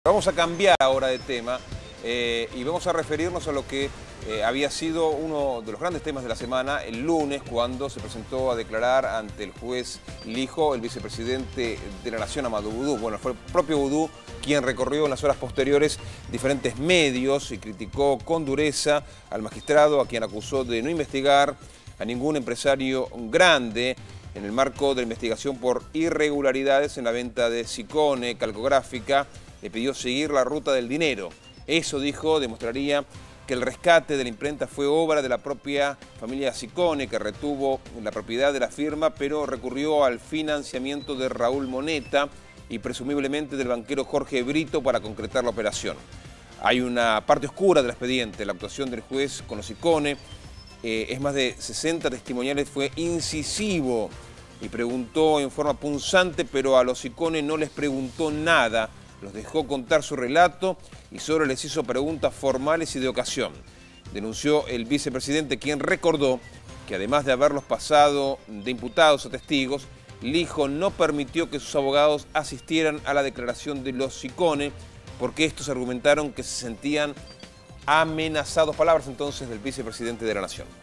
Vamos a cambiar ahora de tema y vamos a referirnos a lo que había sido uno de los grandes temas de la semana el lunes, cuando se presentó a declarar ante el juez Lijo, el vicepresidente de la Nación, Amadou Boudou. Bueno, fue el propio Boudou quien recorrió en las horas posteriores diferentes medios y criticó con dureza al magistrado, a quien acusó de no investigar a ningún empresario grande en el marco de la investigación por irregularidades en la venta de Sicone, Calcográfica. Le pidió seguir la ruta del dinero. Eso, dijo, demostraría que el rescate de la imprenta fue obra de la propia familia Sicone, que retuvo la propiedad de la firma, pero recurrió al financiamiento de Raúl Moneta y presumiblemente del banquero Jorge Brito para concretar la operación. Hay una parte oscura del expediente. La actuación del juez con los Sicone, es más de 60 testimoniales, fue incisivo y preguntó en forma punzante, pero a los Sicone no les preguntó nada. Los dejó contar su relato y solo les hizo preguntas formales y de ocasión. Denunció el vicepresidente, quien recordó que además de haberlos pasado de imputados a testigos, Lijo no permitió que sus abogados asistieran a la declaración de los Sicone porque estos argumentaron que se sentían amenazados. Palabras entonces del vicepresidente de la Nación.